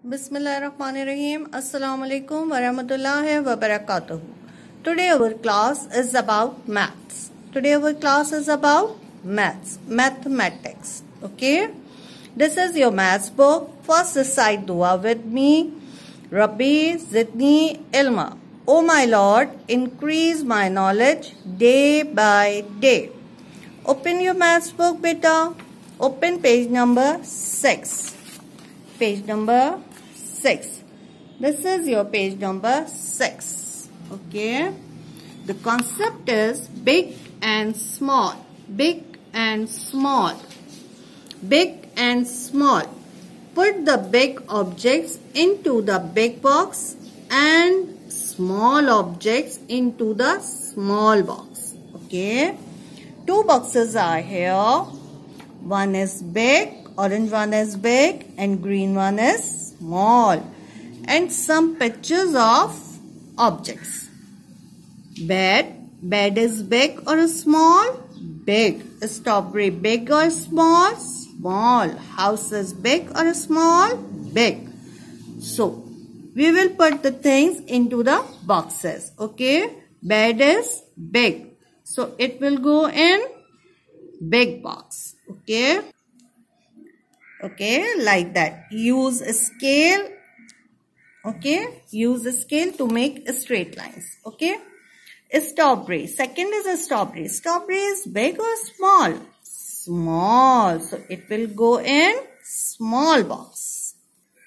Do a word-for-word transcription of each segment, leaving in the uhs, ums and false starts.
Bismillahirrahmanirrahim. Assalamu alaikum wa rahmatullahi wa barakatuh. Today our class is about maths. Today our class is about maths, mathematics. Okay. This is your maths book. First recite dua with me. Rabbi zidni ilma. O my Lord, increase my knowledge day by day. Open your maths book, beta. Open page number six. Page number six. This is your page number six. Okay. The concept is big and small. Big and small. Big and small. Put the big objects into the big box and small objects into the small box. Okay. Two boxes are here. One is big. Orange one is big and green one is small. And some pictures of objects. Bed. Bed is big or small? Big. Strawberry big or small? Small. House is big or small? Big. So, we will put the things into the boxes. Okay. Bed is big. So, it will go in big box. Okay. Okay, like that. Use a scale. Okay, use a scale to make straight lines. Okay, strawberry. Second is a strawberry. Strawberry is big or small? Small. So it will go in small box.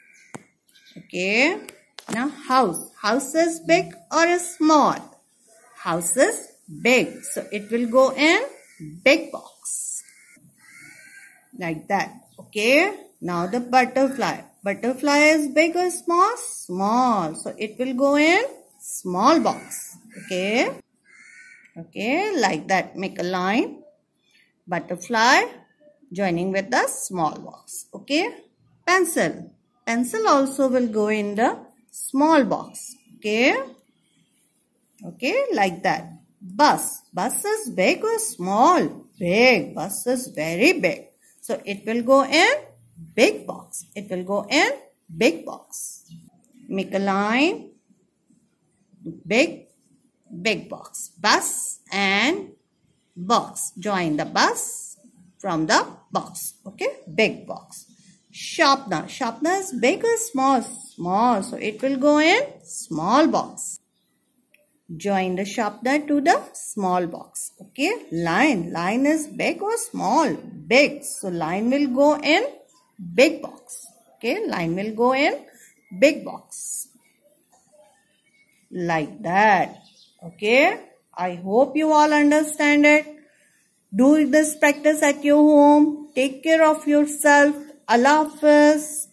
Okay. Now house. House is big or small? House is big. So it will go in big box. Like that. Okay, now the butterfly. Butterfly is big or small? Small. So it will go in small box. Okay. Okay, like that. Make a line. Butterfly joining with the small box. Okay. Pencil. Pencil also will go in the small box. Okay. Okay, like that. Bus. Bus is big or small? Big. Bus is very big. So it will go in big box. It will go in big box. Make a line. Big, big box. Bus and box. Join the bus from the box. Okay. Big box. Sharpener. Sharpener is big or small? Small. So it will go in small box. Join the sharpener to the small box. Okay. Line. Line is big or small? Big. So line will go in big box. Okay. Line will go in big box. Like that. Okay. I hope you all understand it. Do this practice at your home. Take care of yourself. Allah Hafiz.